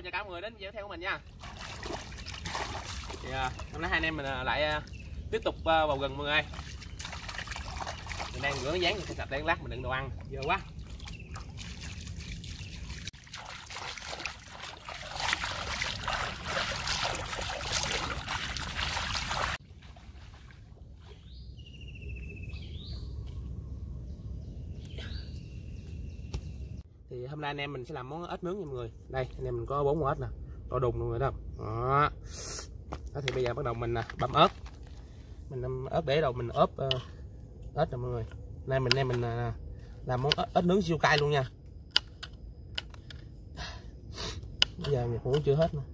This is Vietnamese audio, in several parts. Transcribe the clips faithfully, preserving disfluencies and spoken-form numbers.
chào cả mọi người đến video theo của mình nha. Thì uh, hôm nay hai anh em mình uh, lại uh, tiếp tục uh, vào rừng mọi người ơi. Mình đang rửa cái dán cho sạch để lát mình đựng đồ ăn, dơ quá. Thì hôm nay anh em mình sẽ làm món ếch nướng nha mọi người. Đây anh em mình có bốn con ếch nè, to đùng luôn rồi đó. Đó. Đó thì bây giờ bắt đầu mình băm ớt. Mình băm ớt để đầu mình ốp uh, ếch nè mọi người. Nay mình em mình uh, làm món ếch nướng siêu cay luôn nha. Bây giờ mình cũng chưa hết nữa.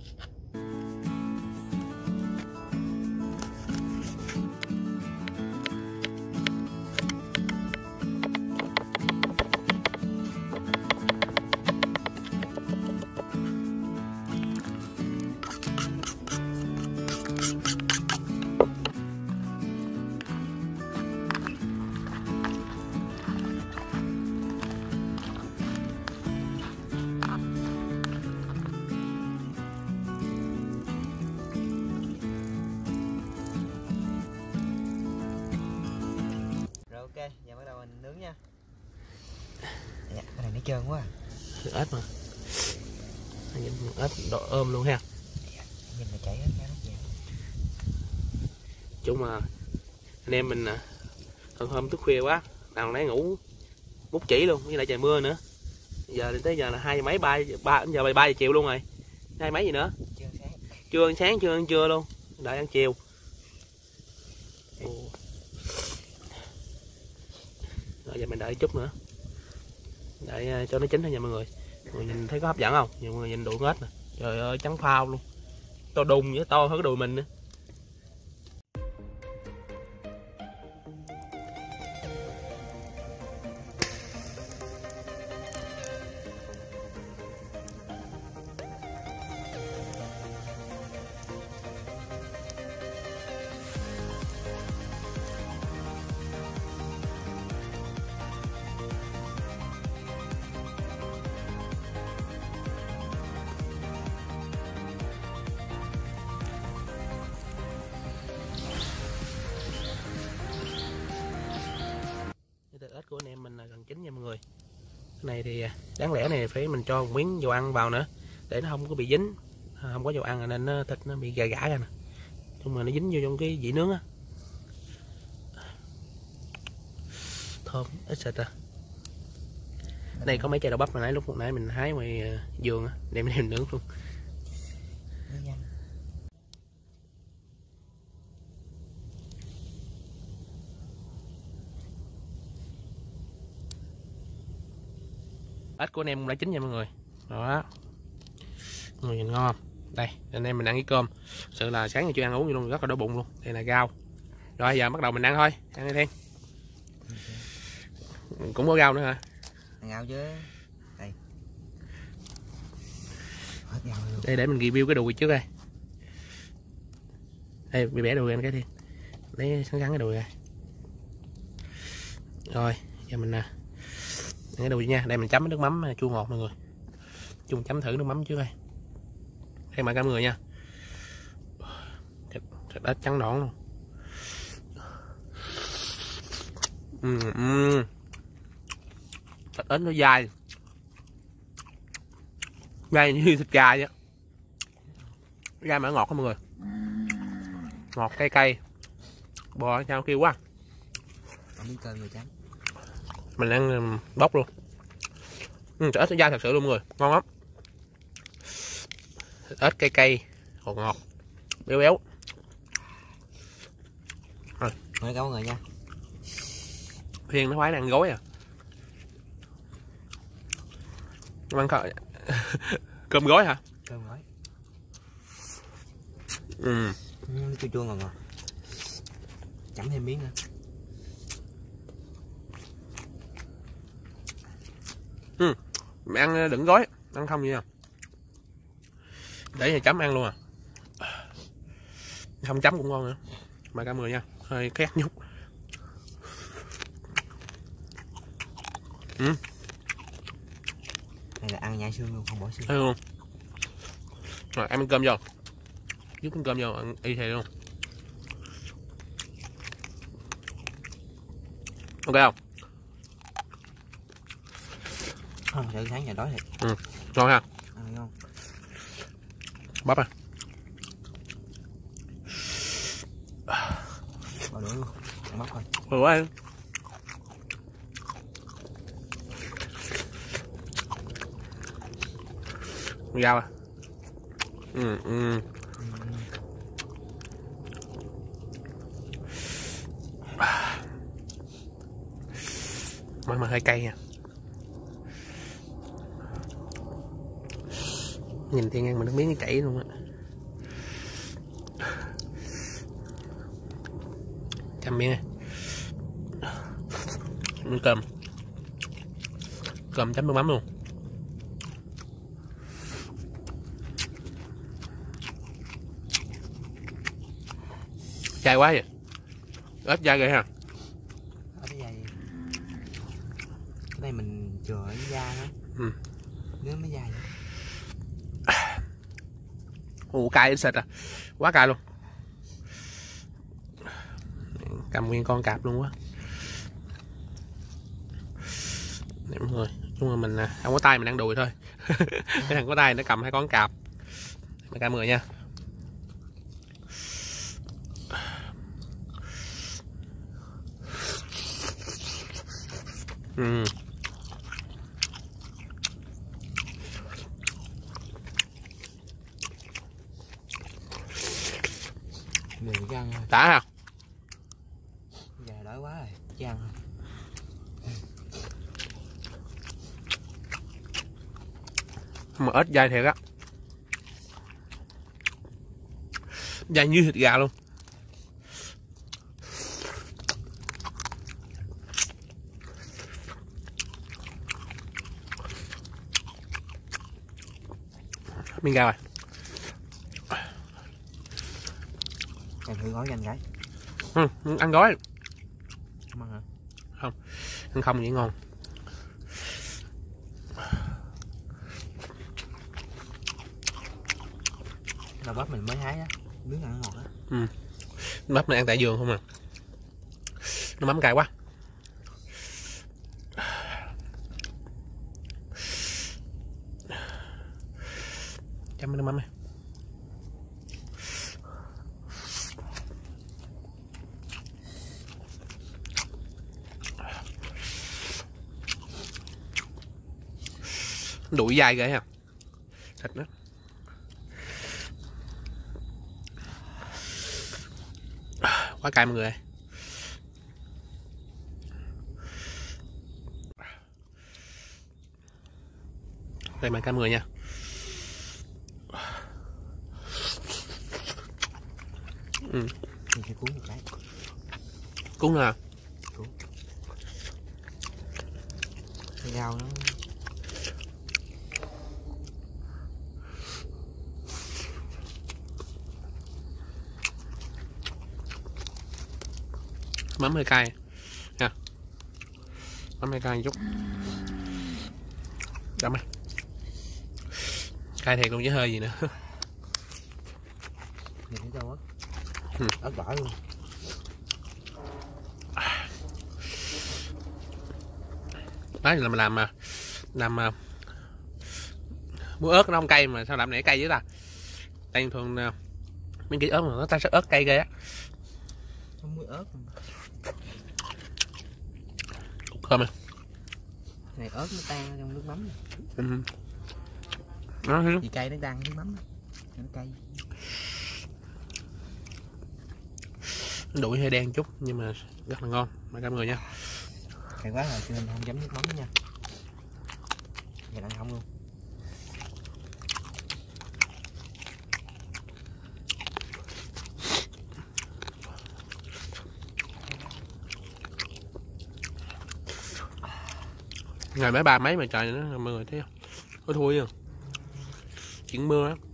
Ok, giờ bắt đầu mình nướng nha. Dạ, cái này nó trơn quá. Ếch mà. Nhìn ếch độ ôm luôn ha. Dạ, nhìn mà chảy hết cái gì. Chung mà anh em mình hôm hôm thức khuya quá, nào nãy ngủ mút chỉ luôn, với lại trời mưa nữa. Giờ đến tới giờ là hai giờ mấy ba ba giờ ba giờ chiều luôn rồi. Hai mấy gì nữa? Chưa ăn sáng. Chưa ăn sáng, chưa ăn trưa luôn. Đợi ăn chiều. Ồ. Rồi giờ mình đợi chút nữa, đợi cho nó chín thôi nha mọi người. Mọi người nhìn thấy có hấp dẫn không? Nhiều người nhìn đuổi ếch nè, trời ơi trắng phao luôn, to đùng với to hơn cái đùi mình nữa. Ếch của anh em mình là gần chín nha mọi người. Cái này thì đáng lẽ này phải mình cho một miếng dầu ăn vào nữa để nó không có bị dính, không có dầu ăn nên nó thịt nó bị gà gã ra nè, nhưng mà nó dính vô trong cái dĩ nướng á, thơm ít xịt à. Đây có mấy chai đậu bắp mà nãy lúc nãy mình hái ngoài vườn á, đem đem nướng luôn. Ếch của anh em cũng đã chín nha mọi người. Đó. Mọi người nhìn ngon không? Đây, anh em mình ăn cái cơm. Sự là sáng giờ chưa ăn uống gì luôn, rất là đói bụng luôn. Đây là rau. Rồi giờ bắt đầu mình ăn thôi. Ăn đi Thiên. Cũng có rau nữa hả? Ăn rau chứ. Đây. Hết rau luôn. Đây để mình review cái đùi trước đây. Đây, bị bẻ đùi anh cái Thiên. Lấy sắn sắn cái đùi ra. Rồi, giờ mình nè. Cái đùi nha, đây mình chấm nước mắm chua ngọt mọi người. Chung chấm thử nước mắm trước đây. Đây mọi người nha. Thịt, thịt ếch trắng nõn luôn. Uhm, uhm. Thịt ếch nó dai, dai như thịt gà vậy. Dai mà ngọt không mọi người. Ngọt cay cay. Bò sao kêu quá. Còn miếng cơm rồi chấm. Mình ăn bóc luôn. Ừ, thịt ếch nó dai thật sự luôn mọi người, ngon lắm. Thịt ếch cay cay, ngọt ngọt, béo béo. Rồi, mời cả mọi người nha. Thiên nó khoái ăn gối à. Ăn cơm gói hả? Cơm gói. Ừ. Ừ, chua chua ngọt ngọt. Chấm thêm miếng nữa. Ừ. Mày ăn đừng gói, ăn không gì à. Để nhà chấm ăn luôn à. Không chấm cũng ngon nữa. Mời cả mọi người nha. Hơi khét nhúc. Ừ. Này là ăn nhai xương luôn, không bỏ xương. Thấy không? Rồi em ăn cơm vô, giúp ăn cơm vô ăn y theo luôn. Ok không? Không, giờ sáng giờ đói thiệt. Ừ, ngon ha. À, ngon. Bắp à. Bỏ đũa luôn, ăn bắp thôi. Ừ quá em. Rau à. Ừ, ừ. Món mà hơi cay nha. Nhìn Thiên ăn mà nước miếng chảy luôn á. Chăm miếng này. Miếng cơm. Cơm chấm nước mắm luôn. Dai quá vậy. Ớt dai rồi ha. Ớt dai. Cái này mình chừa cái da đó. Ừ. Nếu mới dai. Ủa cay xịt à. Quá cay luôn. Cầm nguyên con cạp luôn quá. Nè mọi người, chung là mình không có tay mình ăn đùi thôi. Cái thằng có tay nó cầm hai con cạp. Mấy cả mười nha. Ừ. Đừng có ăn thôi. Đã hả? Giờ đói quá rồi, chứ ăn thôi. Mà ớt dai thiệt á. Dai như thịt gà luôn. Miếng rau à. Em thử gói cho anh gái. Ừ, ăn gói. Không ăn hả? Không, ăn không vậy ngon. Đậu bắp mình mới hái á, nướng ăn ngọt á. Ừ. Bắp này ăn tại vườn không à. Nó mắm cay quá. Chấm nước mắm này. Đuổi dai ghê ha. Thịt đó. Quá cay mọi người ơi. Đây mà cay mọi người nha. Ừ. Mình sẽ cuốn một cái. Cuốn à. Cuốn. Cái rau nó Mắm hơi cay nha. Mắm hơi cay một chút. Đậm á. Cay thiệt luôn chứ hơi gì nữa. mình sẽ cho ớt. Ừ. Ớt đỏ luôn. Đấy là mình làm mà làm mà muối ớt nó không cay mà sao làm này cay dữ ta. Đây thường miếng kia ớt mà nó ta sắc ớt cay ghê á. Không muối ớt. Cơm này. Này ớt nó tan trong nước mắm. Ừ. Nó Vì cay nó tan nước mắm. Nó cay. Đuổi hơi đen chút nhưng mà rất là ngon. Mời cả mọi người nha. Cay quá rồi cho nên không chấm nước mắm nha. Giờ ăn không luôn. Ngày mấy ba mấy mà trời nó mọi người thấy không? Có thui không? Chuyện mưa á.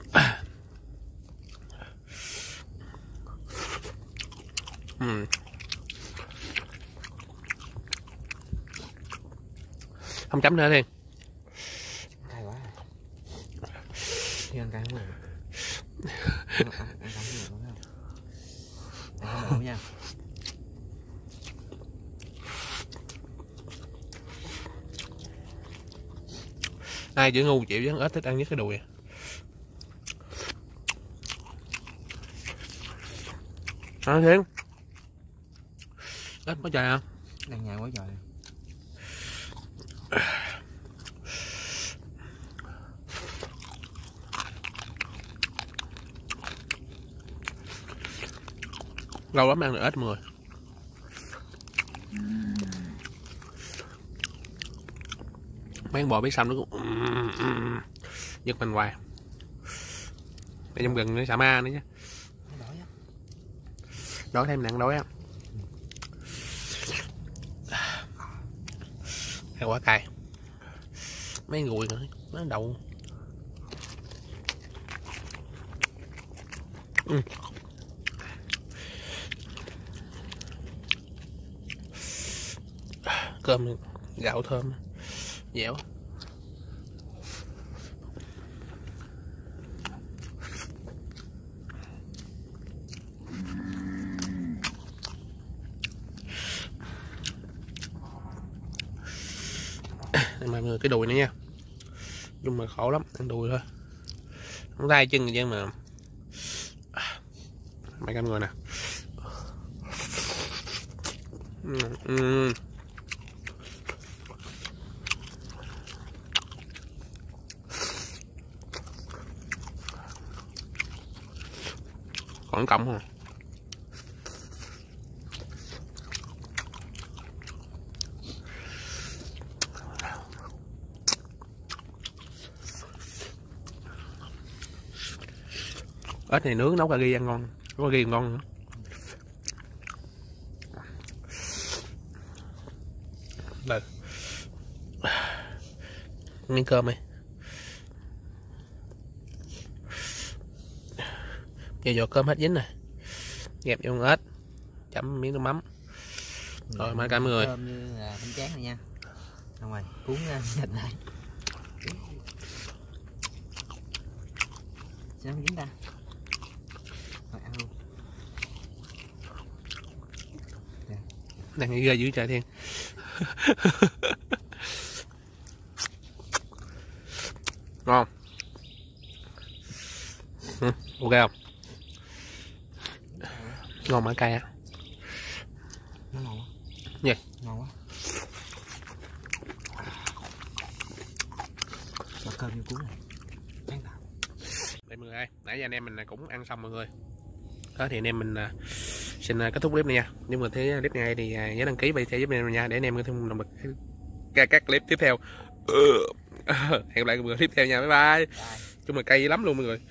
Ừ. Không chấm nữa Thiên. Cay quá. Thiên ăn cay không được. Ăn không được đúng không? Ăn không được nha. Ai chữ ngu chịu với ít thích ăn nhất cái đùi. Hả Thiên? Ít quá trời hả? Đang nhai quá trời. Lâu lắm ăn được ít mọi người. Mấy con bò biết xong nó cũng giật mình hoài. Để trong gừng nữa xả ma nữa nhé. Đói thêm nặng đói á. Hay quá cay. Mấy gùi nữa, nó đậu. Ừ. Cơm gạo thơm, dẻo. Mọi người cái đùi nữa nha, nhưng mà khổ lắm ăn đùi thôi, không tay chân chứ mà mấy con người nè. uhm. Còn cọng không? Ếch này nướng nấu cà ri ăn ngon, nấu cà ri ngon nữa. Đây. Miếng cơm này. Giờ giọt cơm hết dính này. Dẹp vô con ếch. Chấm miếng nước mắm. Rồi mấy cả mọi người. Cơm như là bánh tráng này nha. Xong rồi cuốn thịt lại. Sao không dính ta? Rồi ăn luôn. Đang nghĩ ghê dữ trời Thiên. Ngon. Ừ, ok không? Ngon mà cay á. Nó ngon quá. Gì? Ngon quá. Cho cơm vô cuốn này. Ăn vào. Đây mọi người ơi, nãy giờ anh em mình cũng ăn xong mọi người. Đó thì anh em mình xin kết thúc clip này nha. Nếu mà thấy clip này thì nhớ đăng ký và share giúp anh em nha, để anh em có thêm động lực các các clip tiếp theo. Hẹn gặp lại mọi người clip tiếp theo nha. Bye bye. Bye. Chung là cay lắm luôn mọi người.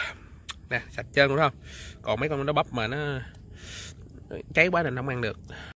Nè, sạch trơn đúng không? Còn mấy con nó bắp mà nó cháy quá nên không ăn được.